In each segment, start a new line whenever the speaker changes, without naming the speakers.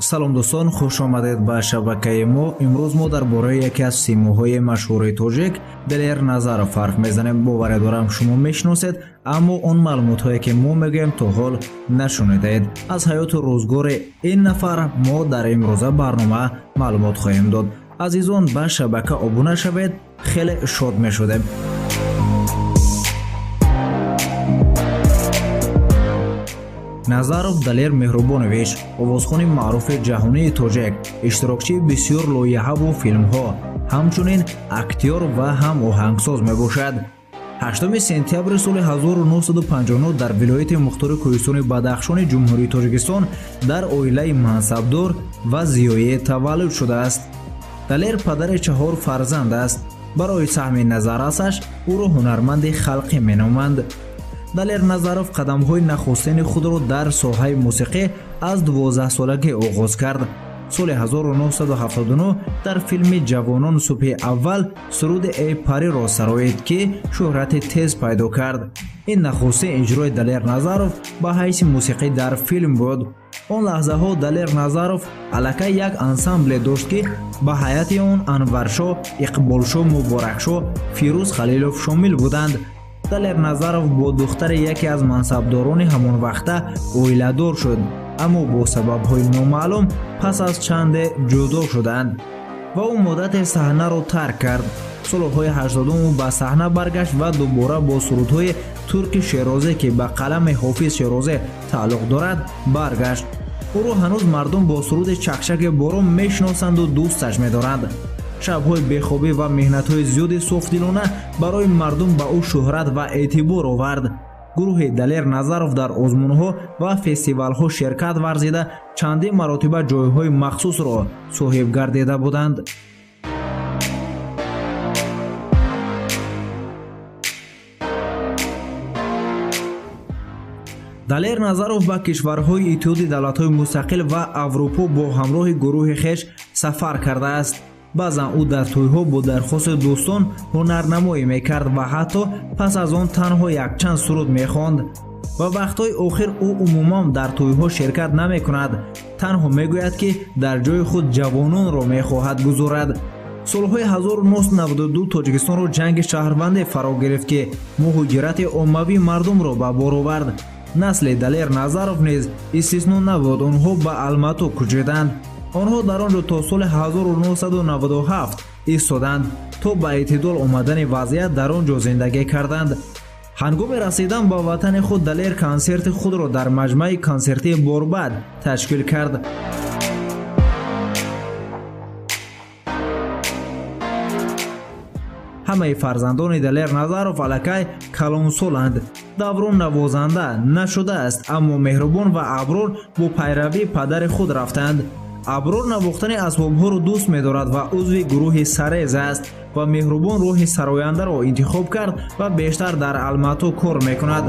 салом дӯстон, хуш омадед ба шабакаи мо. имрӯз мо дар бораи яке аз симоҳои машҳури тоҷик Далер Назаров ҳарф мезанем. боварӣ дорам шумо мешиносед, аммо он маълумотҳое ки мо мегӯем то ҳол нашунидед. аз ҳаёту рӯзгори ин нафар мо дар имрӯза барнома маълумот хоҳем дод. азизон, ба шабака обуна шавед, хеле шод мешудем. Назаров Далер Меҳрубонович, овозхони маъруфи ҷаҳонии тоҷик, иштирокчии бисёр лоиҳаву филмҳо, ҳамчунин актёр ва ҳам оҳангсоз мебошад. 8 сентябри соли 1959 дар вилояти Мухтори Кӯҳистони Бадахшони Ҷумҳурии Тоҷикистон дар оилаи мансабдор ва зиёӣ таваллуд шудааст. Далер падари 4 фарзанд аст. барои саҳми назаррасаш ӯро ҳунарманди халқӣ меноманд. Далер Назаров қадамҳои нахустини худро дар соҳаи мусиқӣ аз 12-солагӣ оғоз кард. соли 1979 дар филми «Ҷавонон субҳи аввал» суруди «Эй париро сароид» ки шӯҳрати тез пайдо кард. ин нахустин иҷрои Далер Назаров ба ҳайси мусиқӣ дар филм буд. он лаҳзаҳо Далер Назаров аллакай як ансамбле дошт ки ба ҳайати он Анваршо, Иқболшо Муборакшо, Фирӯз Халилов шомил буданд. Далер Назаров бо духтари яке аз мансабдорони ҳамонвақта оиладор шуд, аммо бо сабабҳои номаълум пас аз чанде ҷудо шуданд ва ӯ муддате саҳнаро тарк кард. солҳои 80 ба саҳна баргашт ва дубора бо сурудҳои турки Шерозӣ ки ба қалами Ҳофиз Шерозӣ тааллуқ дорад баргашт. ӯро ҳанӯз мардум бо суруди «Чакчаки борон» мешиносанду дӯсташ медоранд. шабҳои бехобӣ ва меҳнатҳои зиёди софдилона барои мардум ба ӯ шӯҳрат ва эътибор овард. гурӯҳи Далер Назаров дар озмунҳо ва фестивалҳо ширкат варзида чандин маротиба ҷойҳои махсусро соҳиб гардида буданд. Далер Назаров ба кишварҳои Иттиҳоди Давлатҳои Мустақил ва Аврупо бо ҳамроҳи гурӯҳи хеш сафар кардааст. баъзан ӯ дар тӯйҳо бо дархости дӯстон ҳунарнамоӣ мекард ва ҳатто пас аз он танҳо якчанд суруд мехонд. ва вақтҳои охир ӯ умуман дар тӯйҳо ширкат намекунад, танҳо мегӯяд ки дар ҷои худ ҷавононро мехоҳад гузорад. солҳои 1992 Тоҷикистонро ҷанги шаҳрвандӣ фаро гирифт ки муҳоҷирати оммавии мардумро ба бор овард. насли Далер Назаров низ истисно набуд. онҳо ба Алмату кӯчиданд. онҳо дар он ҷо то соли 1997 истоданд, то ба эътидол омадани вазъият дар он ҷо зиндагӣ карданд. ҳангоми расидан ба ватани худ Далер консерти худро дар маҷмаи консертии Борбад ташкил кард. ҳамаи фарзандони Далер Назаров аллакай калонсоланд. Даврон навозанда нашудааст, аммо Меҳрубон ва Аброр бо пайравии падари худ рафтанд. Аброр навохтани асбобҳоро дӯст медорад ва узви гурӯҳи Сарез аст ва Меҳрубон роҳи сарояндаро интихоб кард ва бештар дар Алмату кор мекунад.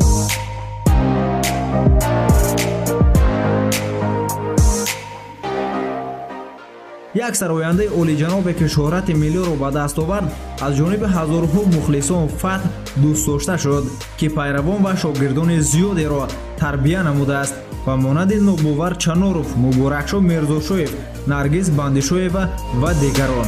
як сарояндаи олиҷанобе ки шӯҳрати миллиро ба даст овард, аз ҷониби ҳазорҳо мухлисон фатҳ дӯстдошта шуд, ки пайравон ва шогирдони зиёдеро тарбия намудааст ва монанди Нобовар Чаноров, Муборакшо Мирзошоев, Наргиз Бандишоева ва дигарон.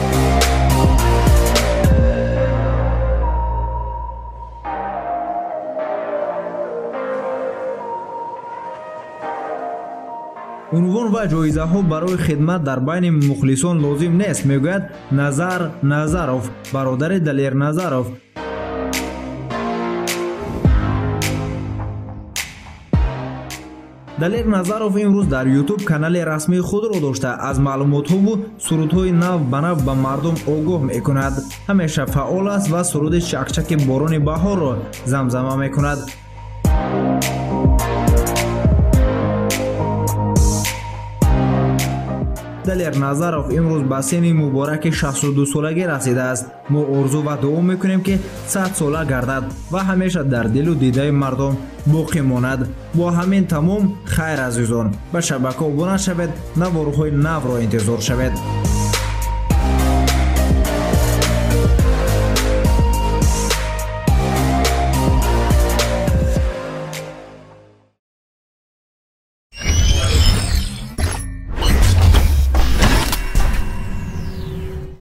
унвон ва ҷоизаҳо барои хидмат дар байни мухлисон лозим нест, мегӯяд Назар Назаров, бародари Далер Назаров. Далер Назаров имрӯз дар YouTube канали расмии худро дошта аз маълумотҳову сурудҳои нав ба нав ба мардум огоҳ мекунад. ҳамеша фаъол аст ва суруди «Чакчаки борони баҳорро» замзама мекунад. Далер Назаров имрӯз ба синни мубораки 62-солагӣ расидааст. мо орзу ва дуо мекунем ки 100-сола гардад ва ҳамеша дар дилу дидаи мардум боқӣ монад. бо ҳамин тамом, хайр азизон, ба шабака обуна шавед, наворҳои навро интизор шавед.